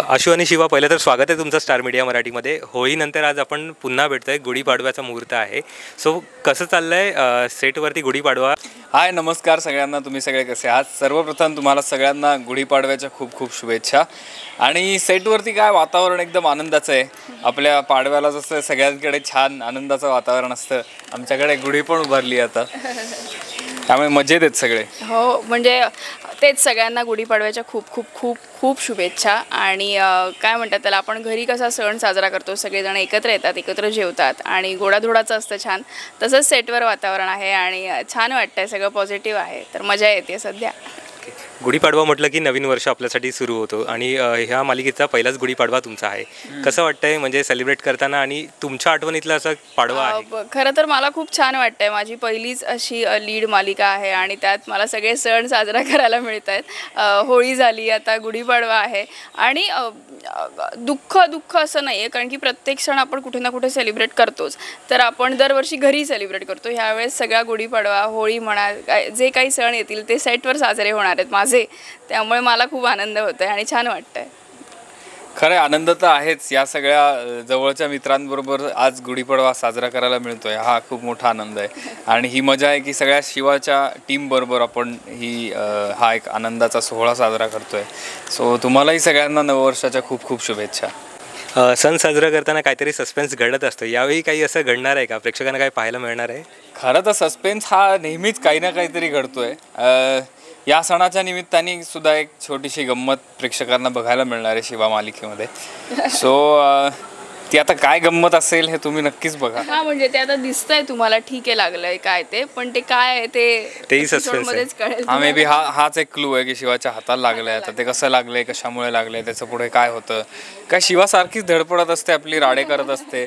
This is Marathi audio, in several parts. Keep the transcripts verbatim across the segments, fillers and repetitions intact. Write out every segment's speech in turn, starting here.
आशु आणि शिवा, पहिलं तर स्वागत आहे तुमचं स्टार मीडिया मराठीमध्ये. होळीनंतर आज आपण पुन्हा भेटतोय. गुढीपाडव्याचा मुहूर्त आहे. सो कसं चाललंय सेटवरती गुढीपाडवा? हाय, नमस्कार सगळ्यांना. तुम्ही सगळे कसे आहात? सर्वप्रथम तुम्हाला सगळ्यांना गुढीपाडव्याच्या खूप खूप शुभेच्छा. आणि सेटवरती काय वातावरण एकदम आनंदाचं आहे. आपल्या पाडव्याला जसं सगळ्यांकडे छान आनंदाचं वातावरण असतं, आमच्याकडे गुढी पण उभारली आता, त्यामुळे मजेत आहेत सगळे. हो, म्हणजे तेच सगळ्यांना गुढीपाडव्याच्या खूप खूप खूप खूप शुभेच्छा. आणि काय म्हणतात त्याला, आपण घरी कसा सण साजरा करतो, सगळेजण एकत्र येतात, एकत्र जेवतात आणि गोडाधोडाचं असतं छान, तसंच सेटवर वातावरण आहे आणि छान वाटतंय, सगळं पॉझिटिव्ह आहे, तर मजा येते सध्या. गुढीपाडवा म्हटलं की नवीन वर्ष आपल्यासाठी सुरू होतो आणि ह्या मालिकेचा पहिलाच गुढीपाडवा तुमचा आहे. कसं वाटतंय म्हणजे सेलिब्रेट करताना आणि तुमच्या आठवणीतला असा पाडवा आहे? खरं तर मला खूप छान वाटतंय. माझी पहिलीच अशी लीड मालिका आहे आणि त्यात मला सगळे सण साजरा करायला मिळत आहेत. होळी झाली, आता गुढीपाडवा आहे आणि दुःख दुःख असं नाही आहे, कारण की प्रत्येक सण आपण कुठे ना कुठे सेलिब्रेट करतोच. तर आपण दरवर्षी घरी सेलिब्रेट करतो. ह्यावेळेस सगळा गुढीपाडवा, होळी म्हणा, जे काही सण येतील ते सेटवर साजरे होणार आहेत माझे, त्यामुळे मला खूप आनंद होतोय आणि छान वाटतंय. खरं आनंद तर आहेच. या सगळ्या जवळच्या मित्रांबरोबर आज गुढीपाडवा साजरा करायला मिळतोय, हा खूप मोठा आनंद आहे. आणि ही मजा आहे की सगळ्या शिवाच्या टीमबरोबर आपण ही हा एक आनंदाचा सोहळा साजरा करतोय. सो तुम्हालाही सगळ्यांना नववर्षाच्या खूप खूप शुभेच्छा. सण साजरा करताना काहीतरी सस्पेन्स घडत असतं, यावेळी काही असं घडणार आहे का? प्रेक्षकांना काय पाहायला मिळणार आहे? खरं तर सस्पेन्स हा नेहमीच काही ना काहीतरी घडतोय. या सणाच्या निमित्ताने सुद्धा एक छोटीशी गंमत प्रेक्षकांना बघायला मिळणार आहे शिवा मालिकेमध्ये. सो ती आता काय गंमत असेल हे तुम्ही नक्कीच बघा. हा, म्हणजे ते आता दिसतंय तुम्हाला, ठीक आहे, लागलंय काय ते, पण ते काय आहे ते तेही सस्पेन्स मध्येच कळेल. हा, मे बी हा हाच एक क्लू आहे की शिवाच्या हाताला लागलंय. आता ते कसं लागलंय, कशामुळे लागलंय, त्याचं पुढे काय होतं. काय शिवासारखीच धडपडत असते, आपली राडे करत असते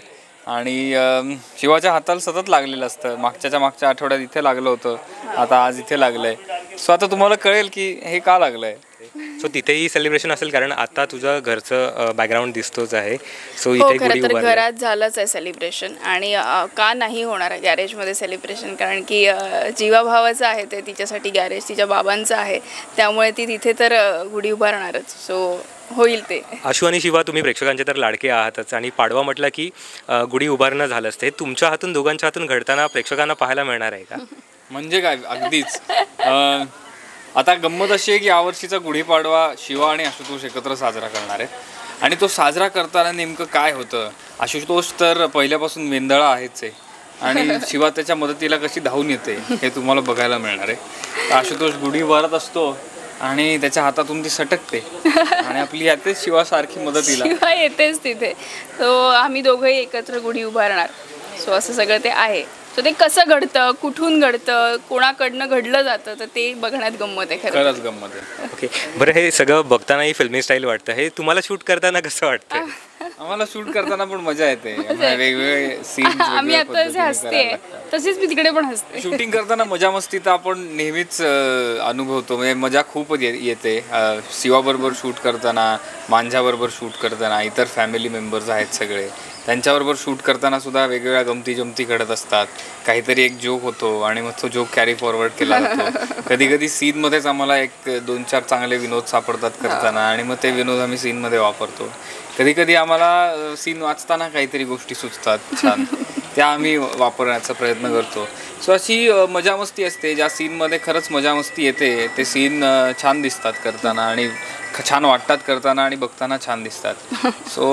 आणि शिवाच्या हाताला सतत लागलेलं असतं. मागच्याच्या मागच्या आठवड्यात इथे लागलं होतं, आता आज इथे लागलंय. सो आता तुम्हाला कळेल की हे का लागलंय. सो तिथेही सेलिब्रेशन असेल, कारण आता तुझं घरचं बॅकग्राऊंड दिसतोच आहे. सो हो, इथे खरं तर घरात झालंच आहे सेलिब्रेशन. आणि का नाही होणार आहे गॅरेजमध्ये सेलिब्रेशन, कारण की जीवा भावाचं आहे ते, तिच्यासाठी गॅरेज तिच्या बाबांचं आहे, त्यामुळे ती तिथे तर गुढी उभारणारच. सो होईल ते. आशु आणि शिवा, तुम्ही प्रेक्षकांचे तर लाडके आहातच आणि पाडवा म्हटलं की गुढी उभारणं झालं असते. तुमच्या हातून, दोघांच्या हातून घडताना प्रेक्षकांना पाहायला मिळणार आहे का? म्हणजे काय, अगदीच. आता गंमत अशी आहे की यावर्षीचा गुढीपाडवा शिवा आणि आशुतोष एकत्र साजरा करणार आहेत. आणि तो साजरा करताना नेमकं काय होतं, आशुतोष तर पहिल्यापासून वेंदळा आहेच आहे आणि शिवा त्याच्या मदतीला कशी धावून येते हे तुम्हाला बघायला मिळणार आहे. आशुतोष गुढी उभारत असतो आणि त्याच्या हातातून ती सटकते आणि आपली यातेच शिवासारखी मदतीला शिवा येतेच तिथे. सो आम्ही दोघंही एकत्र गुढी उभारणार. सो असं सगळं ते आहे. सो ते कसं घडतं, कुठून घडतं, कोणाकडनं घडलं जातं, तर ते बघण्यात गंमत आहे. खरंच गंमत आहे. ओके, बरं, हे सगळं बघतानाही फिल्मी स्टाईल वाटतं. हे तुम्हाला शूट करताना कसं वाटतं? आम्हाला शूट करताना पण मजा येते. वेगवेगळे सीन आम्ही आता जसे हसते तशीच मी तिकडे पण हसते. शूटिंग करताना मजा मस्ती तर आपण नेहमीच अनुभवतो, म्हणजे मजा खूप येते. शिवाबरोबर शूट करताना, मांझ्याबरोबर शूट करताना, इतर फॅमिली मेंबर्स आहेत सगळे, त्यांच्याबरोबर शूट करताना सुद्धा वेगवेगळ्या गमती जमती घडत असतात. काहीतरी एक जोक होतो आणि मग तो जोक कॅरी फॉरवर्ड केला जातो. कधी कधी सीनमध्येच आम्हाला एक दोन चार चांगले विनोद सापडतात करताना आणि मग ते विनोद आम्ही सीनमध्ये वापरतो. कधी कधी आम्हाला सीन वाचताना काहीतरी गोष्टी सुचतात छान, त्या आम्ही वापरण्याचा प्रयत्न करतो. सो अशी मजा मस्ती असते. ज्या सीनमध्ये खरंच मजा मस्ती येते ते सीन छान दिसतात करताना आणि छान वाटतात करताना आणि बघताना छान दिसतात.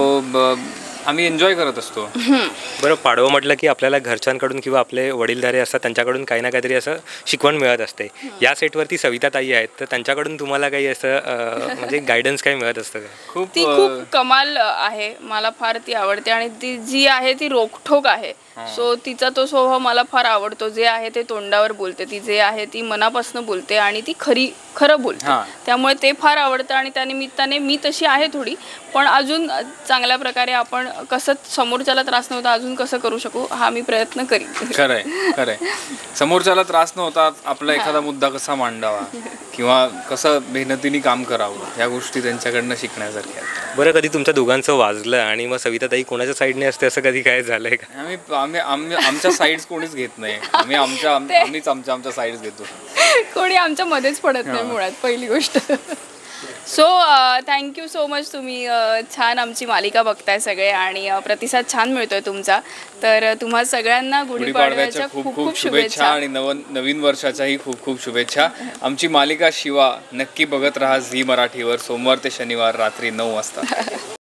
सो आम्ही एन्जॉय करत असतो. बरं, पाडवा म्हटलं की आपल्याला घरच्यांकडून किंवा आपले वडीलधारे असतात त्यांच्याकडून काही ना काहीतरी असं शिकवण मिळत असते. या सेटवरती सविता ताई आहेत, तर त्यांच्याकडून तुम्हाला काही असं म्हणजे गायडन्स काही मिळत असतं का? खूप ती खूप कमाल आहे, मला फार ती आवडते आणि ती जी आहे ती रोखठोक आहे. सो तिचा तो स्वभाव मला फार आवडतो. जे आहे ते तोंडावर बोलते, ती जे आहे ती मनापासून बोलते आणि ती खरी खरं बोलते. त्यामुळे ते फार आवडतं आणि त्यानिमित्ताने मी तशी आहे थोडी, पण अजून चांगल्या प्रकारे आपण कसं समोरच्याला त्रास नव्हता अजून कसं करू शकू हा मी प्रयत्न करीन. खरंय खरंय समोरच्याला त्रास नव्हता आपला एखादा मुद्दा कसा मांडावा किंवा कसं मेहनतीने काम करावं, या गोष्टी त्यांच्याकडनं शिकण्यासारख्या. बरं, कधी तुमच्या दोघांचं वाजलं आणि मग सविता ताई कोणाच्या साईडने असते असं कधी काय झालंय का? आम्ही आम्ही आम्ही आमच्या साईड्स कोणीच घेत नाही. आम्ही आमच्या आम्हीच आमच्या आमच्या साईड्स घेतो. कोणी आमच्या मध्येच पडत नाही मुळात, पहिली गोष्ट. So thank you so much. तुम्ही अ, छान आमची मालिका बघताय सगळे आणि अ, प्रतिसाद छान मिळतोय तुमचा. तर अ, तुम्हा सगळ्यांना गुढीपाडव्याच्या खूप खूप शुभेच्छा आणि नव नवीन वर्षाच्याही खूप खूप शुभेच्छा. आमची मालिका शिवा नक्की बघत राहा झी मराठीवर सोमवार ते शनिवार रात्री नऊ वाजता.